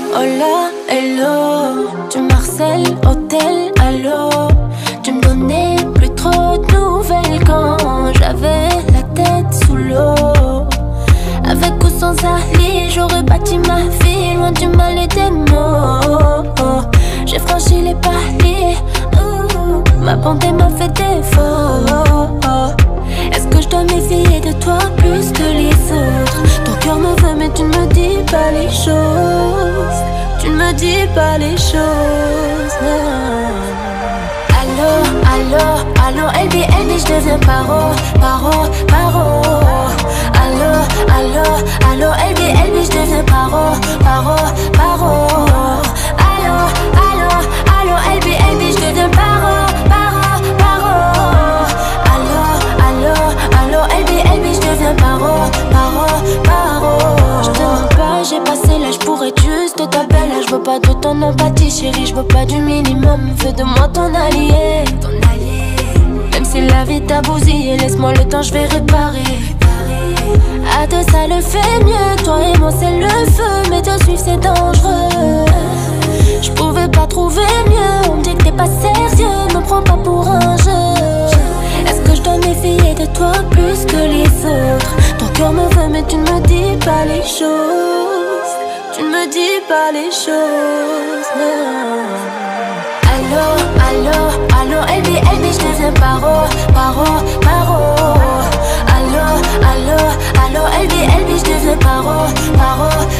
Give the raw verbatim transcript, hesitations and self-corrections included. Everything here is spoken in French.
Hola, hello, tu m'harcèles, hôtel, allô. Tu me donnais plus trop de nouvelles quand j'avais la tête sous l'eau. Avec ou sans Ali, j'aurais bâti ma vie loin du mal et des mots. J'ai franchi les paliers, ouh, ma bonté m'a fait défaut. Est-ce que je dois méfier de toi plus que les autres? Ton cœur me veut mais tu ne me dis pas les choses. Tu ne me dis pas les choses, non. Allô, allô, allô, L B L B, je deviens paro, paro, paro. Allô, allô, allô, L B L B, je deviens paro, paro, paro. Allô, allô, allô, L B L B, je deviens paro, paro, paro. Allô, allô, allô, L B L B, je deviens paro, paro, paro. Je te demande pas, j'ai passé l'âge pour être juste ta belle. Je veux pas de ton empathie, chérie, je veux pas du minimum. Fais de moi ton allié, ton allié. Même si la vie t'a bousillé, laisse-moi le temps, je vais réparer. À deux ça le fait mieux, toi et moi c'est le feu. Mais te suivre c'est dangereux. Je pouvais pas trouver mieux, on me dit que t'es pas sérieux. Me prends pas pour un jeu. Est-ce que je dois méfier de toi plus que les autres? Ton cœur me veut mais tu ne me dis pas les choses. Tu ne me dis pas les choses, non. Allô, allô, allô, L B L B, je deviens paro, paro, paro. Allô, allô, allô, L B L B, je deviens paro, paro,